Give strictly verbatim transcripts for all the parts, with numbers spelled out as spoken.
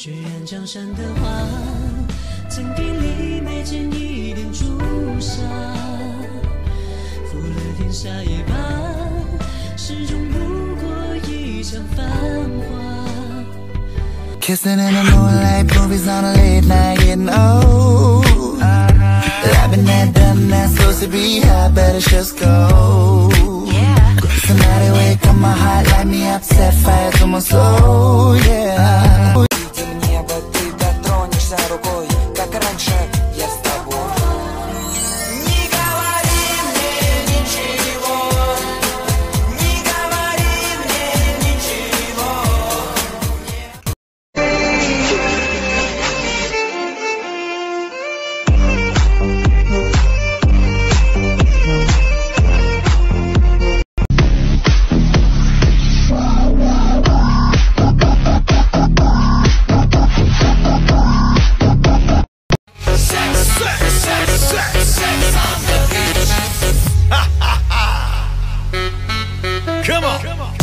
血染江山的花，曾给里眉间一点朱砂，负了天下也罢，始终不过一场繁华。Kissing in the moonlight, movies on a late night, getting old. I've been there, done that, supposed to be hot, but it's just go. Somebody wake up my heart, light me up, set fire to my soul, yeah. Видим небо, ты дотронешься рукой, как раньше я с тобой. Не говори мне ничего, не говори мне ничего. Come on. Come on.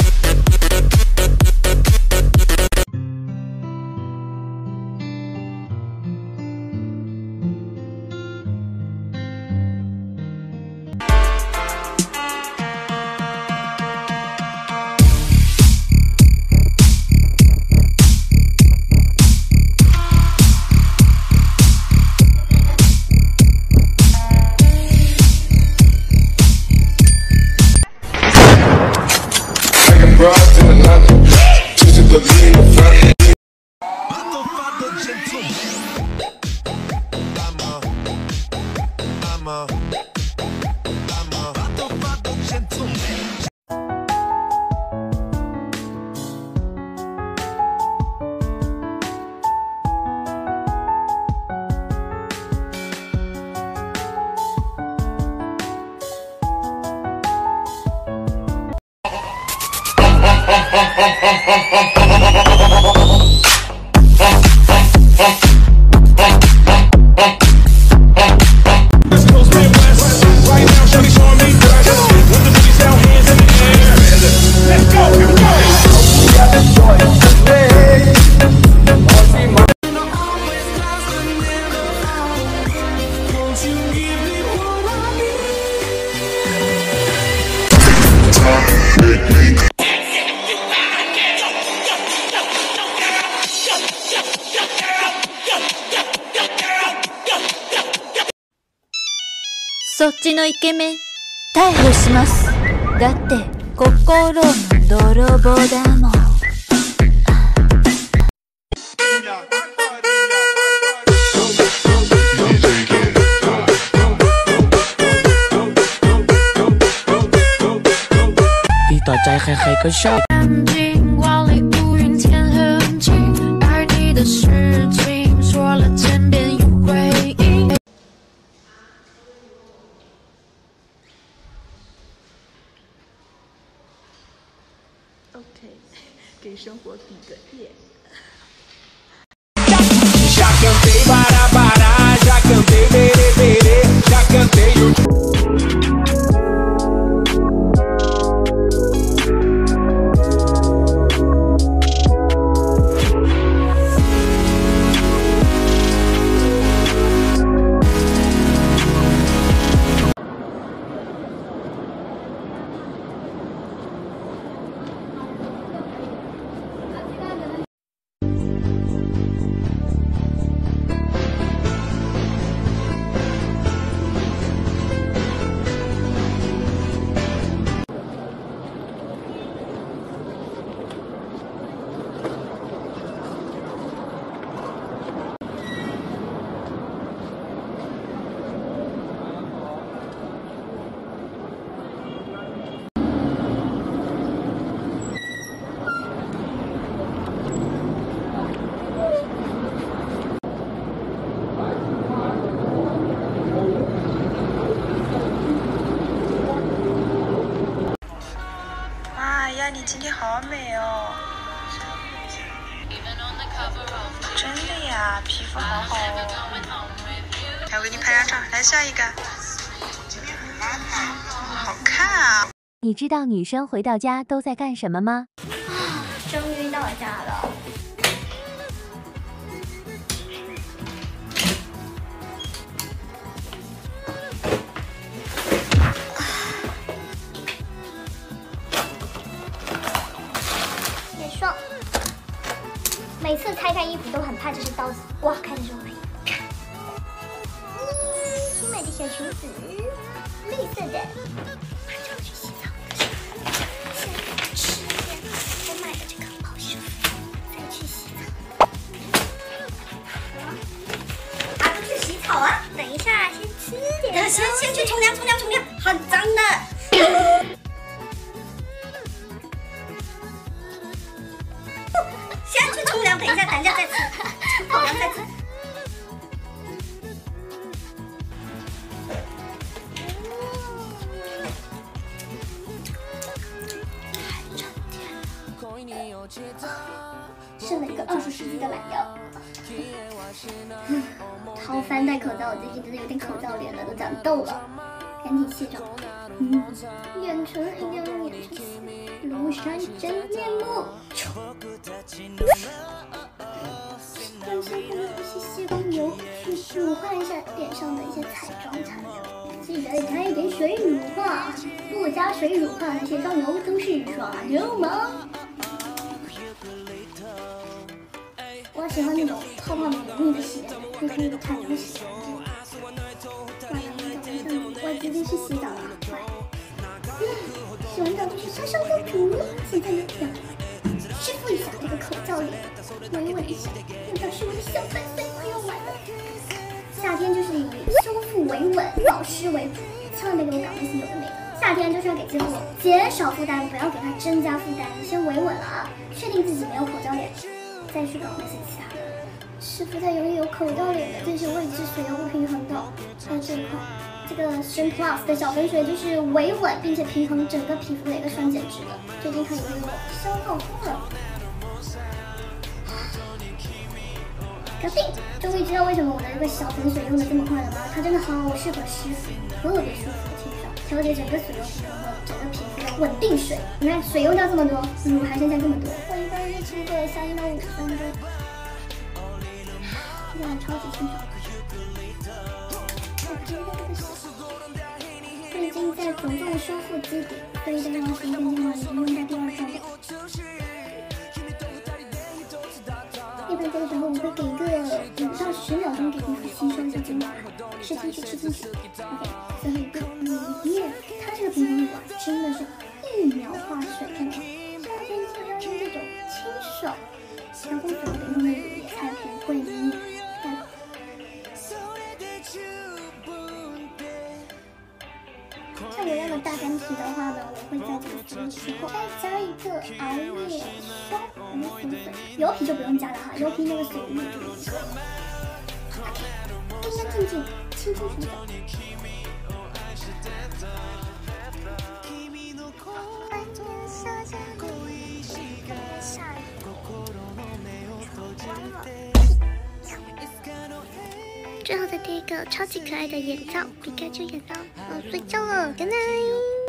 そっちのイケメン逮捕します。だって心の泥棒だもん。 ดีต่อใจใครๆก็ชอบ OK， 给生活比个耶。 Já cantei para parar, já cantei bere bere, já cantei o 呀，你今天好美哦！真的呀，皮肤好好哦。来，我给你拍张照，来下一个。好看啊！ 你知道女生回到家都在干什么吗？ 啊，终于到家了。 每次拆开衣服都很怕，就是刀子刮开的时候会啪。新买的小裙子，绿色的，马上去洗澡。现在吃一点我买的这个好舒服，再去洗澡。啊，不去洗澡啊？等一下，先吃点。先先去冲凉，冲凉，冲凉，很脏的。先去冲凉，等一下，等一下再吃。冲凉再吃。剩了一个二十世纪的懒腰。超烦戴口罩，我最近真的有点口罩脸了，都长痘了，赶紧卸妆。嗯，眼唇一定要用眼唇洗，庐山真面目。用先用一些卸妆油去乳化一下脸上的一些彩妆残留，记得加一点水乳化，不加水乳化的卸妆油都是耍流氓。我喜欢那种泡泡绵密的洗脸，可以可以产能洗完。完了，我长得像我直接去洗澡了，快！洗完澡就是上上公主，现在呢要湿敷一下这个口罩脸，维稳一下，又表示我的小粉碎快要完了。夏天就是以修复维稳、保湿为主，千万别给我搞那些有的没的。夏天就是要给肌肤减少负担，不要给它增加负担。先维稳了啊，确定自己没有口罩脸。再去搞那些其他的，湿敷在容易有口罩脸的这些位置水油不平衡的。还有这一块，这个 Shine Plus 的小粉水就是维稳并且平衡整个皮肤的一个酸碱值的。最近看有没有消耗光了？搞定！终于知道为什么我的这个小粉水用的这么快了吗？它真的好适合湿敷，特别舒服清爽，调节整个水油平衡和整个皮肤的稳定水。你看水用掉这么多，乳还剩下这么多。我一般日期过了下一到五分钟，这样超级清爽。最近在着重修复基底，所以在用时间精华已经用在第二周了。一般这个时候我会给个五到十秒钟给皮肤吸收一下精华，吃进去，吃进去。OK， 最后一个乳液，它这个平衡乳啊，真的是一秒化水用。夏天就要用这种清爽、调控水的用的乳液才不会腻。像我这样的大干皮的话呢，我会在这个服务之后再加一个熬夜霜，我们粉粉。油皮就不用加了哈，油皮那个水雾就已经够了。干干净净，清清爽爽。最后再贴一个超级可爱的眼罩，皮卡丘眼罩。我睡觉了，good night。